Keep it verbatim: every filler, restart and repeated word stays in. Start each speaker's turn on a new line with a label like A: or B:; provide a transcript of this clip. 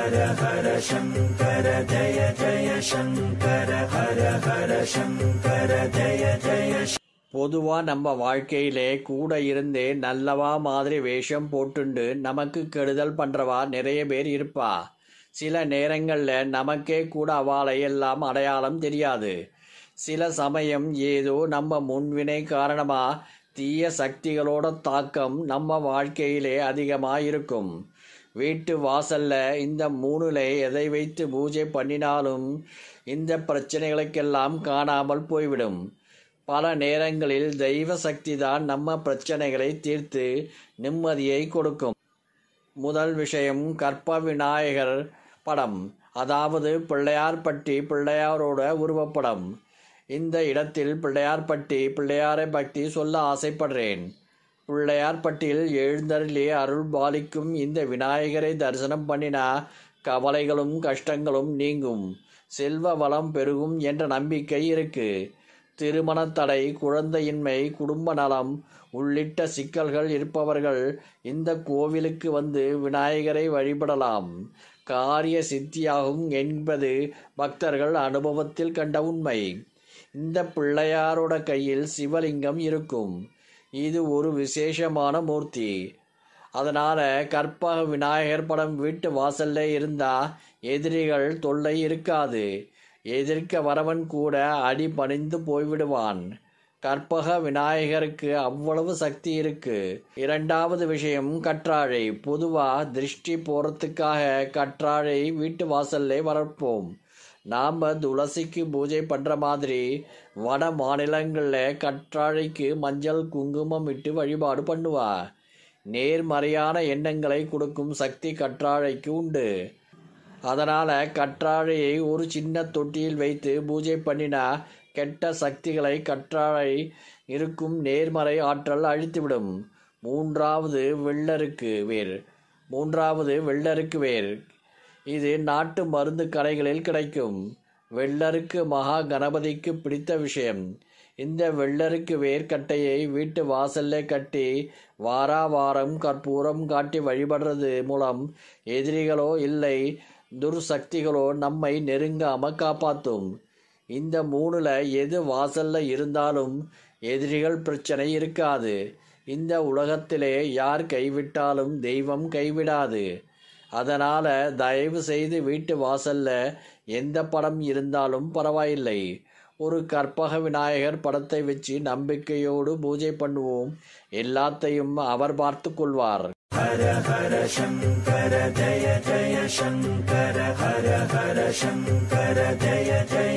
A: ஹர ஹர சங்கர ஜய ஜய சங்கர ஹர ஹர சங்கர ஜய ஜய. பொதுவா நம்ம வாழ்க்கையிலே கூட இருந்தே நல்லவா மாதிரி வேஷம் போட்டுண்டு நமக்கு கெடுதல் பண்றவா நிறைய பேர் இருப்பா. சில நேரங்கள்ல நமக்கே கூட அவாளை எல்லாம் அடையாளம் தெரியாது. சில சமயம் ஏதோ நம்ம முன்வினை காரணமா தீய சக்திகளோட தாக்கம் நம்ம வாழ்க்கையிலே அதிகமாக இருக்கும். வீட்டு வாசல்ல இந்த மூணுல எதை வைத்து பூஜை பண்ணினாலும் இந்த பிரச்சனைகளுக்கெல்லாம் காணாமல் போய்விடும். பல நேரங்களில் தெய்வ சக்தி தான் நம்ம பிரச்சனைகளை தீர்த்து நிம்மதியை கொடுக்கும். முதல் விஷயம் கற்ப விநாயகர் படம், அதாவது பிள்ளையார்பட்டி பிள்ளையாரோட உருவப்படம். இந்த இடத்தில் பிள்ளையார்பட்டி பிள்ளையாரை பற்றி சொல்ல ஆசைப்படுறேன். பிள்ளையார்பட்டியில் எழுந்தருளி அருள் பாலிக்கும் இந்த விநாயகரை தரிசனம் பண்ணினா கவலைகளும் கஷ்டங்களும் நீங்கும், செல்வ வளம் பெருகும் என்ற நம்பிக்கை இருக்கு. திருமண தடை, குழந்தையின்மை, குடும்ப நலம் உள்ளிட்ட சிக்கல்கள் இருப்பவர்கள் இந்த கோவிலுக்கு வந்து விநாயகரை வழிபடலாம். காரிய சித்தியாகும் என்பது பக்தர்கள் அனுபவத்தில் கண்ட உண்மை. இந்த பிள்ளையாரோட கையில் சிவலிங்கம் இருக்கும். இது ஒரு விசேஷமான மூர்த்தி. அதனால கற்பக விநாயகர் படம் வீட்டு வாசல்ல இருந்தா எதிரிகள் தொல்லை இருக்காது. எதிர்க்க வரவன் கூட அடி பணிந்து போய்விடுவான். கற்பக விநாயகருக்கு அவ்வளவு சக்தி இருக்கு. இரண்டாவது விஷயம் கற்றாழை. பொதுவா திருஷ்டி போறதுக்காக கற்றாழை வீட்டு வாசல்ல வளர்ப்போம். நாம் துளசிக்கு பூஜை பண்ணுற மாதிரி வட மாநிலங்களில் கற்றாழைக்கு மஞ்சள் குங்குமம் இட்டு வழிபாடு பண்ணுவா. நேர்மறையான எண்ணங்களை கொடுக்கும் சக்தி கற்றாழைக்கு உண்டு. அதனால் கற்றாழையை ஒரு சின்ன தொட்டியில் வைத்து பூஜை பண்ணினா கெட்ட சக்திகளை கற்றாழை இருக்கும் நேர்மறை ஆற்றல் அழித்துவிடும். மூன்றாவது வெள்ளருக்கு வேர். மூன்றாவது வெள்ளருக்கு வேர் இது நாட்டு மருந்து கடைகளில் கிடைக்கும். வெள்ளருக்கு மகா கணபதிக்கு பிடித்த விஷயம். இந்த வெள்ளருக்கு வேர்க்கட்டையை வீட்டு வாசல்ல கட்டி வாரா வாரம் கற்பூரம் காட்டி வழிபடுறது மூலம் எதிரிகளோ இல்லை துர்சக்திகளோ நம்மை நெருங்காம காப்பாற்றும். இந்த மூணுல எது வாசல்ல இருந்தாலும் எதிரிகள் பிரச்சனை இருக்காது. இந்த உலகத்திலே யார் கைவிட்டாலும் தெய்வம் கைவிடாது. அதனால் தயவு செய்து வீட்டு வாசல்ல எந்த படம் இருந்தாலும் பரவாயில்லை, ஒரு கற்பக விநாயகர் படத்தை வச்சு நம்பிக்கையோடு பூஜை பண்ணுவோம். எல்லாத்தையும் அவர் பார்த்து கொள்வார். ஹர ஹர சங்கர ஜய ஜய சங்கர ஹர ஹர சங்கர ஜய ஜய